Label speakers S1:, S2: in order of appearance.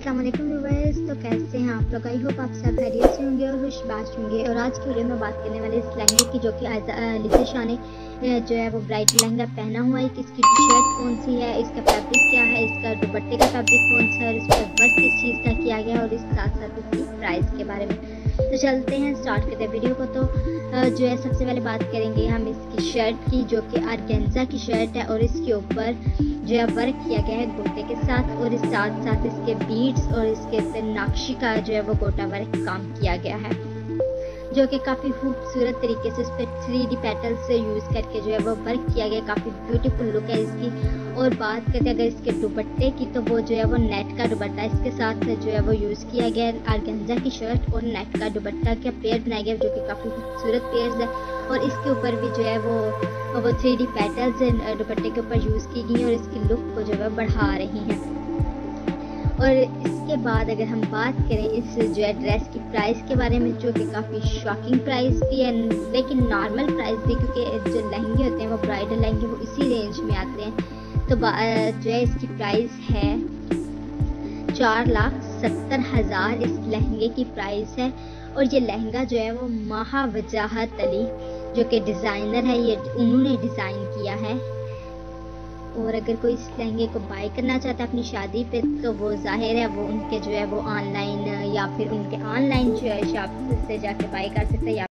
S1: अस्सलाम वालेकुम व्यूअर्स। तो कैसे हैं आप लोग? आई होप आप सब खैरियत से होंगे और खुशबाश होंगे। और आज की वीडियो में बात करने वाले इस लहंगे की, जो कि लिखा शाह ने जो है वो ब्राइडल लहंगा पहना हुआ है। इसकी टी शर्ट कौन सी है, इसका फैब्रिक क्या है, इसका दुपट्टे का फैब्रिक कौन सा है, और इस पर वर्क किस चीज़ का किया गया है, और इस साथ साथ इसकी प्राइस के बारे में। तो चलते हैं, स्टार्ट करते हैं वीडियो को। तो जो है सबसे पहले बात करेंगे हम इसकी शर्ट की, जो कि ऑर्गेन्जा की शर्ट है और इसके ऊपर जो है वर्क किया गया है गोटे के साथ, और इस साथ साथ इसके बीड्स और इसके नक्शी का जो है वो गोटा वर्क काम किया गया है, जो कि काफ़ी खूबसूरत तरीके से इस पर 3D पेटल्स से यूज़ करके जो है वो वर्क किया गया। काफ़ी ब्यूटीफुल लुक है इसकी। और बात करते हैं अगर इसके दुपट्टे की, तो वो जो है वो नेट का दुपट्टा इसके साथ जो है वो यूज़ किया गया है। ऑर्गेन्जा की शर्ट और नेट का दुपट्टा का पेयर बनाया गया, जो कि काफ़ी खूबसूरत पेयर्स है। और इसके ऊपर भी जो है वो 3D पेटल्स दुपट्टे के ऊपर यूज़ की गई और इसकी लुक को जो है बढ़ा रही हैं। और इसके बाद अगर हम बात करें इस जो है ड्रेस की प्राइस के बारे में, जो कि काफ़ी शॉकिंग प्राइस भी है, लेकिन नॉर्मल प्राइस भी, क्योंकि जो लहंगे होते हैं वो ब्राइडल लहंगे वो इसी रेंज में आते हैं। तो जो है इसकी प्राइस है 4,70,000 इस लहंगे की प्राइस है। और ये लहंगा जो है वो महावजाहत अली, जो कि डिज़ाइनर है, ये उन्होंने डिज़ाइन किया है। और अगर कोई इस लहंगे को बाय करना चाहता है अपनी शादी पे, तो वो जाहिर है वो उनके जो है वो ऑनलाइन या फिर उनके ऑनलाइन जो है शॉप से जाके बाय कर सकते हैं।